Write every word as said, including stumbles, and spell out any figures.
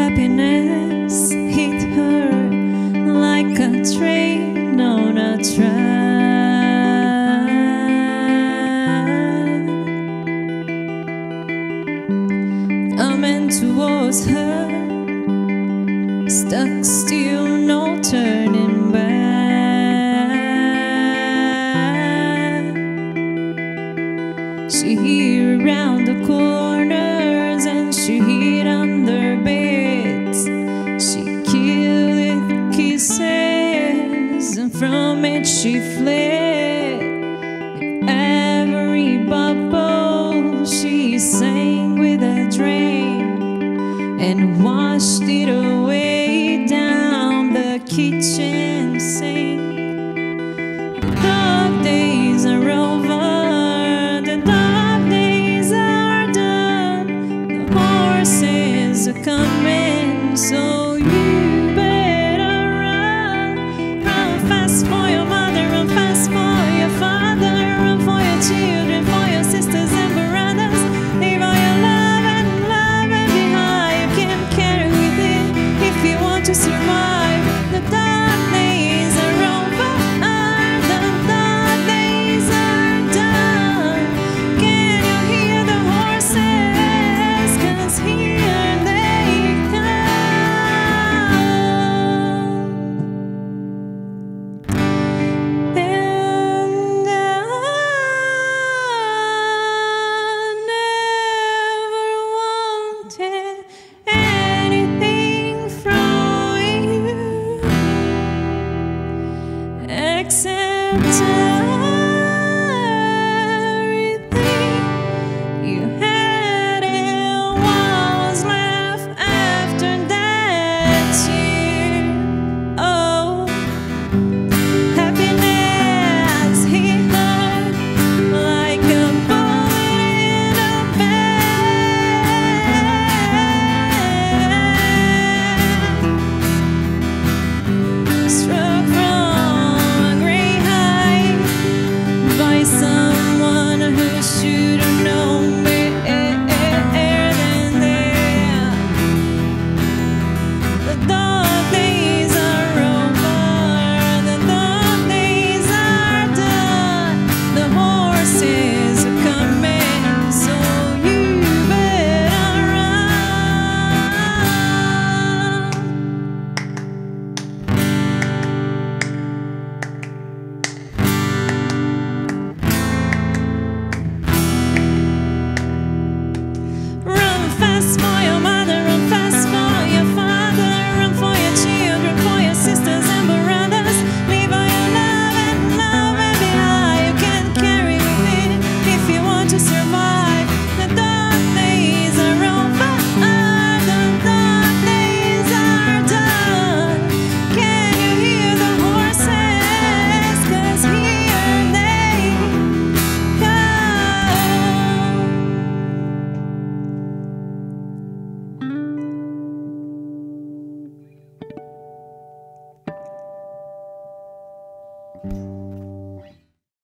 happiness hit her like a train on a track, coming towards her, stuck still, no turning back. She hid around the corners and she hid under beds. She killed with kisses and from it she fled. With every bubble she sang with a drain and washed it away down the kitchen sink. The dark days are over, the dark days are done, the horses are coming, so you better run. Run fast for your mother, run fast for your father, run for your children, for your sisters and brothers. Leave all your love and love and behind. You can carry with it if you want to survive.